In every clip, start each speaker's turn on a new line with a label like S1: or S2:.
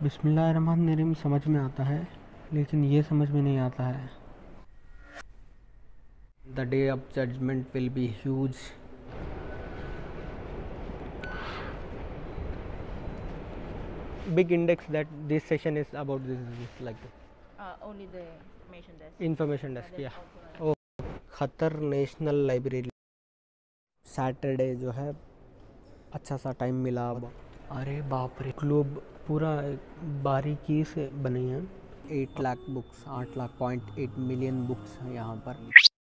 S1: बिस्मिल्लाहिर्रहमानिर्रहीम समझ में आता है, लेकिन ये समझ में नहीं आता है। The day of judgement will be huge. Big index that this session is about this like
S2: Only the information desk.
S1: Information desk
S2: That's
S1: या
S2: authorized.
S1: ओ खतर नेशनल लाइब्रेरी। सैटरडे जो है अच्छा सा टाइम मिला। अरे बाप रे, ग्लोब पूरा बारीकी से बनी है। 8 lakh books, 8 lakh 0.8 million books हैं यहाँ पर।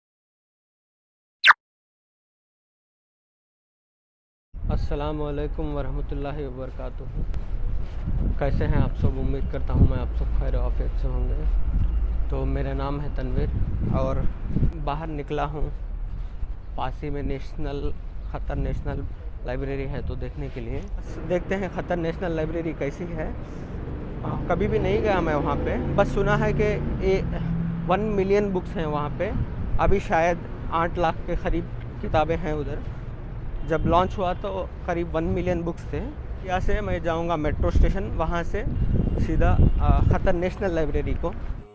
S1: अस्सलाम वालेकुम वरहमतुल्लाहि वबरकातुहू। कैसे हैं आप सब? उम्मीद करता हूँ मैं आप सब खैर आफियत से होंगे। तो मेरा नाम है तनवीर और बाहर निकला हूँ। पासी में खतर नेशनल लाइब्रेरी है तो देखने के लिए। देखते हैं खतर नेशनल लाइब्रेरी कैसी है। कभी भी नहीं गया मैं वहाँ पे, बस सुना है कि 1 मिलियन बुक्स हैं वहाँ पे। अभी शायद 8 लाख के करीब किताबें हैं उधर। जब लॉन्च हुआ तो करीब 1 मिलियन बुक्स थे। यहाँ से मैं जाऊँगा मेट्रो स्टेशन, वहाँ से सीधा खतर नेशनल लाइब्रेरी को।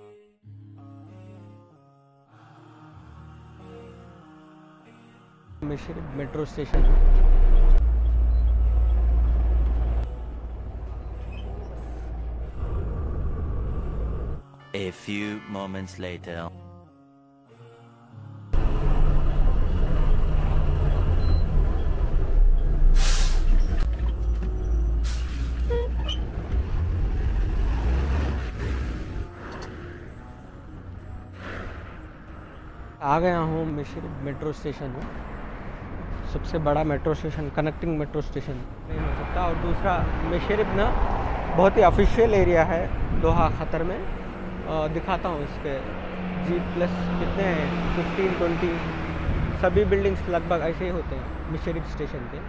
S1: Metro station
S3: A few moments later.
S1: आ गया हूँ। मेट्रो स्टेशन है, सबसे बड़ा metro station, connecting metro station नहीं हो सकता। और दूसरा मिशरिब ना बहुत ही ऑफिशियल एरिया है दोहा खतर में। दिखाता हूँ इसके G+ कितने हैं, 15-20 सभी बिल्डिंग्स लगभग ऐसे ही होते हैं मिशरिब स्टेशन के।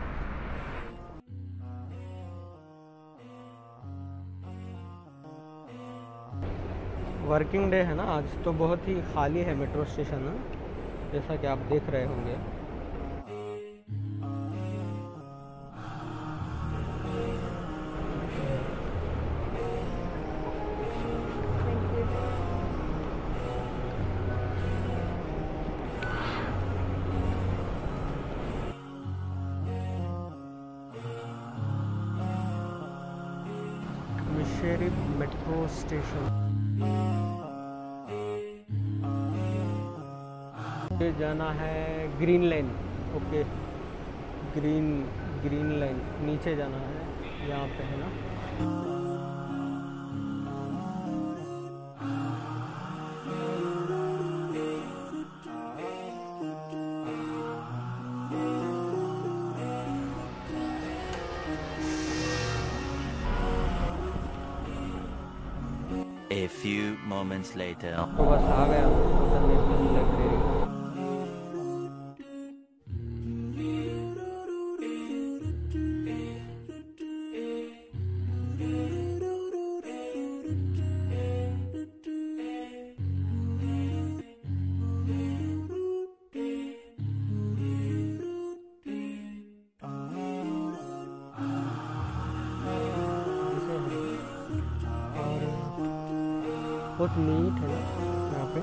S1: वर्किंग डे है ना आज, तो बहुत ही खाली है मेट्रो स्टेशन ना, जैसा कि आप देख रहे होंगे। मिशरिब मेट्रो स्टेशन जाना है green line. Okay, green line नीचे जाना है, यहाँ पे है ना।
S3: A few moments later.
S1: तो बस आ गया खतर नेशनल लाइब्रेरी। बहुत नीट है ना यहाँ पे।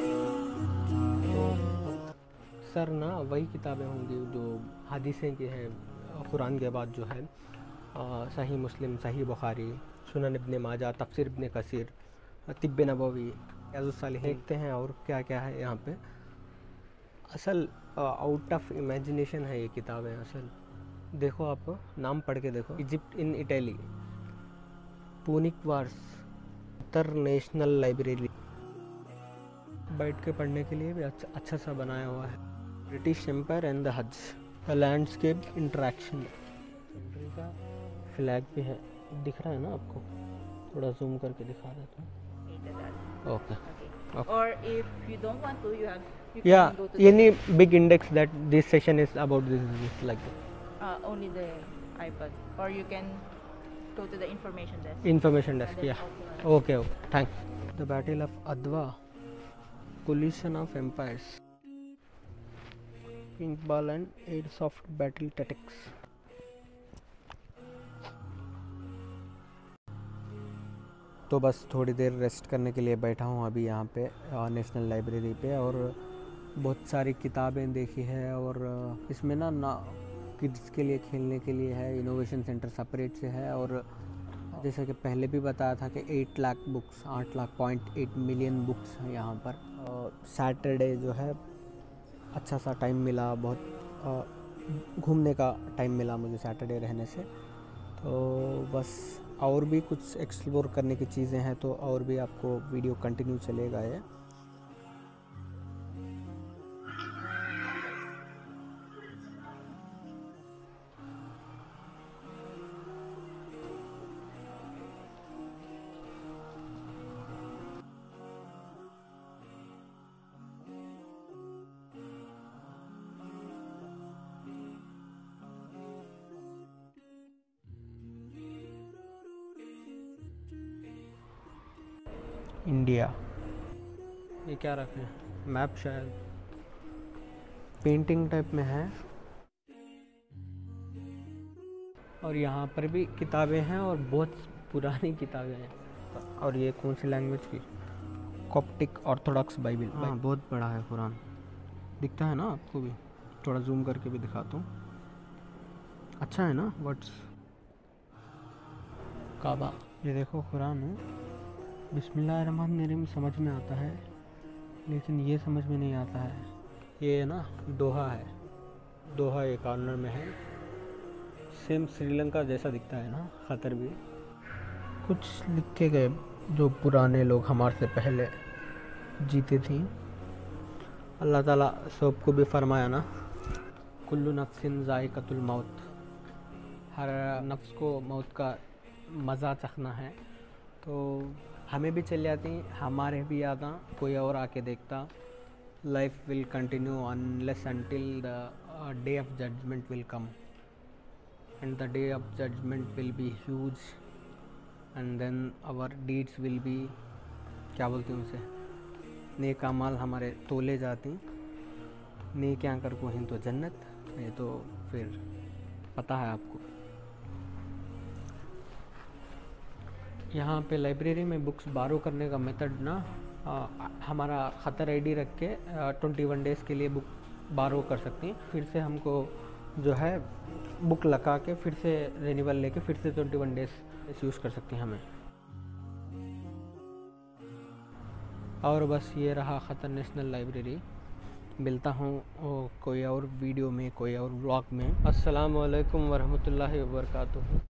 S1: तो सर ना वही किताबें होंगी जो हदीसें की हैं कुरान के बाद, जो है सही मुस्लिम, सही बुखारी, सुनन इब्ने माजा, तफसीर इब्ने कसीर, तिब्बे नबवी, रियाजुस सालिहीन। देखते हैं और क्या क्या है यहाँ पे। असल आउट ऑफ इमेजिनेशन है ये किताबें असल। देखो, आप नाम पढ़ के देखो। Egypt in Italy, Punic Wars, Qatar national library. बैठ के पढ़ने के लिए भी अच्छा सा बनाया हुआ है। British empire and the Hajj, landscape interaction. Country का फ्लैग भी है, दिख रहा है ना आपको? थोड़ा जूम करके दिखा देता हूँ। Okay.
S2: Or if you don't want to, you
S1: या
S2: can go to
S1: any big index that this session is about this like
S2: only the iPad, or you can go to the information desk.
S1: information desk.
S2: That's
S1: Yeah.
S2: authorized.
S1: Okay. Thanks. The Battle of Adwa, collision of empires. Paintball and airsoft battle tactics. तो बस थोड़ी देर rest करने के लिए बैठा हूँ अभी यहाँ पे नेशनल लाइब्रेरी पे। और बहुत सारी किताबें देखी है, और इसमें ना किड्स के लिए खेलने के लिए है, इनोवेशन सेंटर सेपरेट से है। और जैसे कि पहले भी बताया था कि 8 लाख बुक्स, 8 मिलियन बुक्स हैं यहाँ पर। सैटरडे जो है अच्छा सा टाइम मिला, बहुत घूमने का टाइम मिला मुझे सैटरडे रहने से। तो बस और भी कुछ एक्सप्लोर करने की चीज़ें हैं, तो और भी आपको वीडियो कंटिन्यू चलेगा ये। इंडिया, ये क्या रखे हैं? मैप शायद पेंटिंग टाइप में है। और यहाँ पर भी किताबें हैं, और बहुत पुरानी किताबें हैं। और ये कौन सी लैंग्वेज की? Coptic Orthodox Bible. हाँ, बहुत बड़ा है कुरान, दिखता है ना आपको भी? थोड़ा जूम करके भी दिखाता हूँ। अच्छा है ना? वर्ड्स काबा, ये देखो कुरान है। बिस्मिल्लाहिर्रहमानिर्रहीम समझ में आता है, लेकिन ये समझ में नहीं आता है। ये ना दोहा है, दोहा एक कॉर्नर में है। सेम श्रीलंका जैसा दिखता है ना, खतर भी। कुछ लिखे गए जो पुराने लोग हमारे से पहले जीते थी। अल्लाह ताला सबको भी फरमाया ना, कुल्लु नफ्सिन ज़ाइक़तुल मौत, हर नफ्स को मौत का मज़ा चखना है। तो हमें भी चल जाती, हमारे भी आता, कोई और आके देखता। Life will continue unless until the day of judgement will come, and the day of judgement will be huge, and then our deeds will be, क्या बोलते हैं उसे, नेक अमाल हमारे तोले जाती। नेक क्या कर को हिंद तो जन्नत, ये तो फिर पता है आपको। यहाँ पे लाइब्रेरी में बुक्स बारो करने का मेथड ना, हमारा खतर आईडी रख के 21 डेज़ के लिए बुक बारो कर सकती हैं। फिर से हमको जो है बुक लगा के फिर से रिन्यूअल लेके फिर से 21 डेज़ यूज़ कर सकती हैं हमें। और बस ये रहा खतर नेशनल लाइब्रेरी। मिलता हूँ कोई और वीडियो में, कोई और व्लॉग में। अस्सलाम वालेकुम वरहमतुल्लाहि वबरकातुहू।